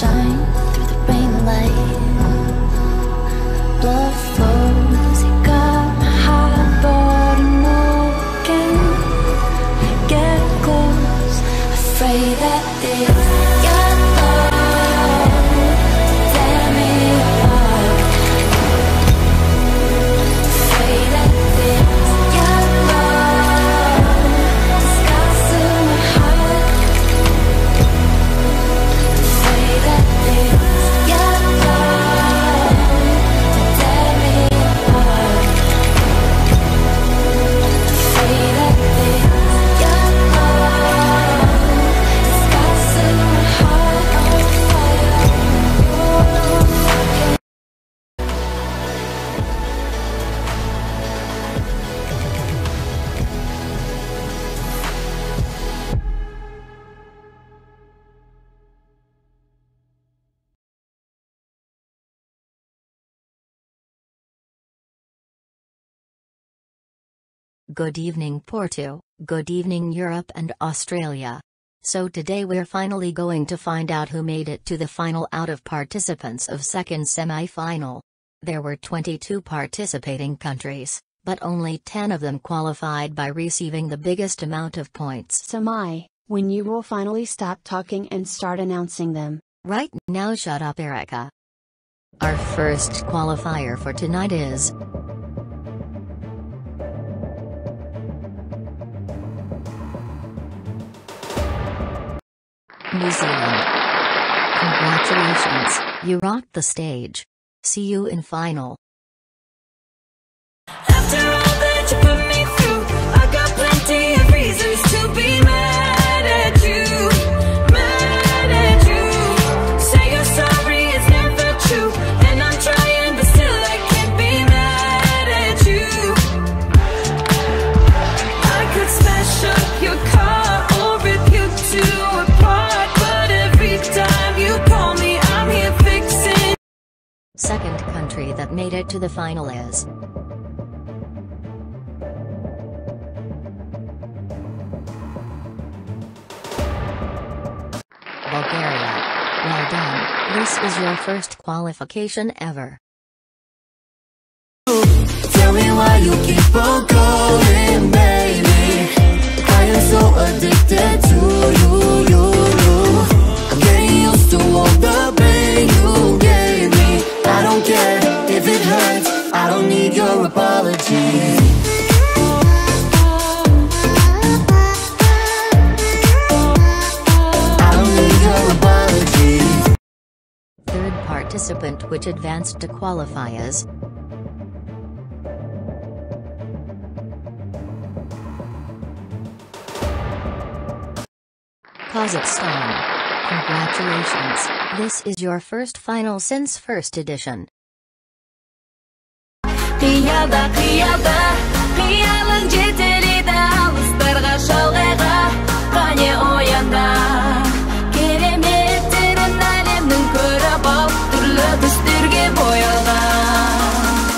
shine through the rain light. Blood flows, it got my heart but I'm broken. Get close, afraid that this your love tear me apart. Afraid that this your love scars in my heart. Afraid that this your love tear me apart. Afraid that this your love scars in my heart on fire. Good evening Porto, good evening Europe and Australia. So today we're finally going to find out who made it to the final out of participants of second semi-final. There were 22 participating countries, but only 10 of them qualified by receiving the biggest amount of points. So Mai, when you will finally stop talking and start announcing them. Right now shut up Erica. Our first qualifier for tonight is New Zealand. Congratulations, you rocked the stage. See you in final. After all that you put me through, I got plenty of reasons to be mad at you. Mad at you. Say you're sorry, it's never true. And I'm trying, but still I can't be mad at you. I could smash up your car or rip you to apart, but every time you call me, I'm here fixing. Second country that made it to the final is Bulgaria. Well done, this is your first qualification ever. Tell me why you keep on going, baby. I am so addicted to you. I'm getting used to all the pain you gave me. I don't care if it hurts, I don't need your apology. I don't need your apology. Third participant which advanced to qualify is Kazakhstan. Congratulations, this is your first final since first edition. Қиялың жетелейді алыстарға шалғайға. Қане оянда кереметтерін әлемнің көріп ал, түрлі түстерге боялған.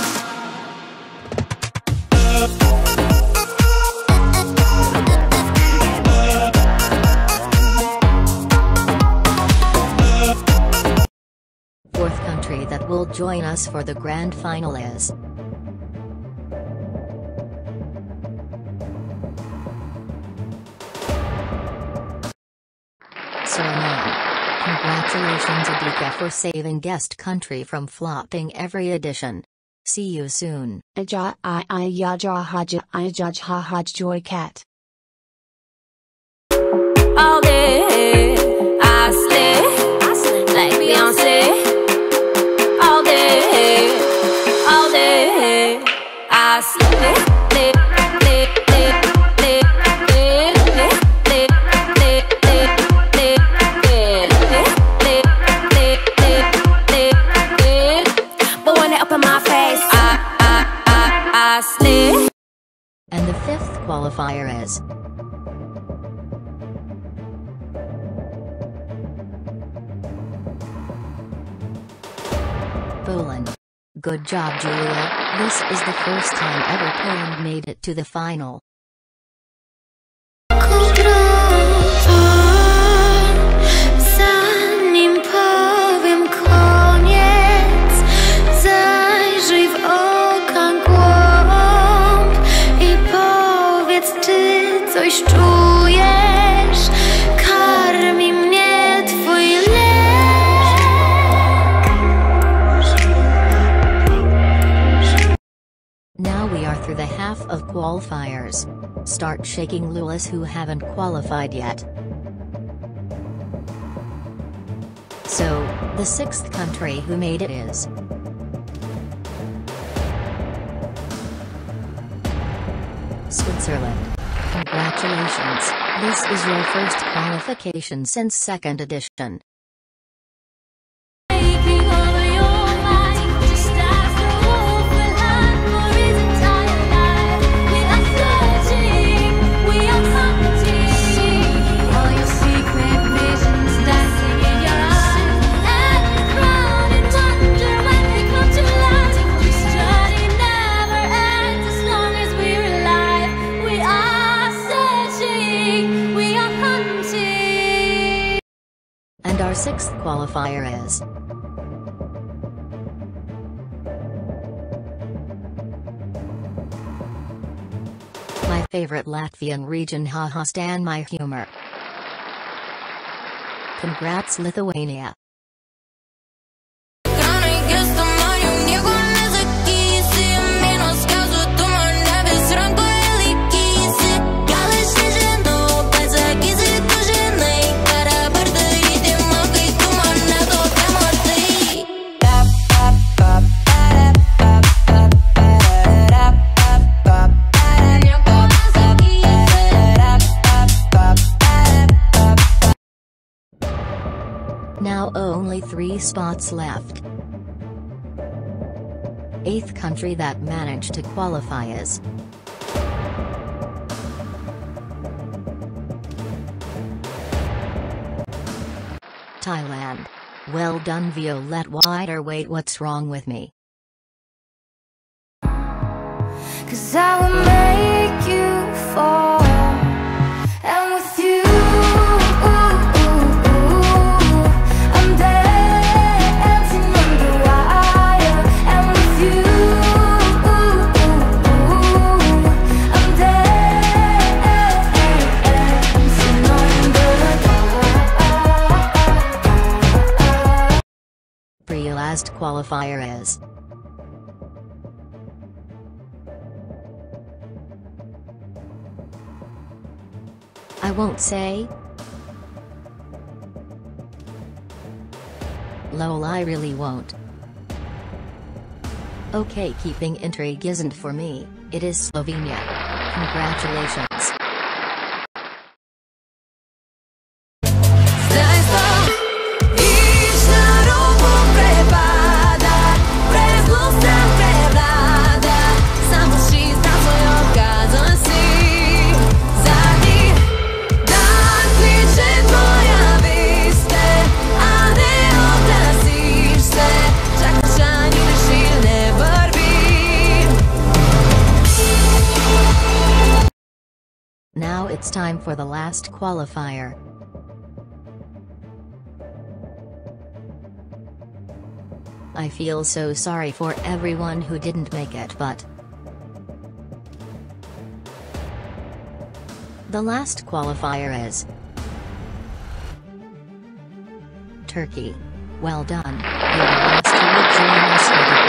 Fourth country that will join us for the grand final is Suriname. Congratulations Adika for saving guest country from flopping every edition. See you soon. Aja I yaja haja I judge ha haj joy cat. All day, I slay, like Beyonce. All day, I slay. But when they up in my face, I slay. And the fifth qualifier is Poland. Good job Julia, this is the first time ever Poland made it to the final. Zanim coś czujesz, karmi mnie twój lew. Now we are through the half of qualifiers. Start shaking Lulas who haven't qualified yet. So, the sixth country who made it is Switzerland. Congratulations, this is your first qualification since second edition. And our sixth qualifier is my favorite Latvian region. Haha, stan my humor. Congrats Lithuania. Now only 3 spots left. Eighth country that managed to qualify is Thailand. Well done Violet Wider. Wait, what's wrong with me? 'Cause I will make you fall, and with you I'm dancing underwater, and with you I'm dancing underwater. Pre-last qualifier is I won't say. Lol, I really won't. Okay, keeping intrigue isn't for me, it is Slovenia. Congratulations. Now it's time for the last qualifier. I feel so sorry for everyone who didn't make it, but the last qualifier is Turkey. Well done, you're the last who will join us for the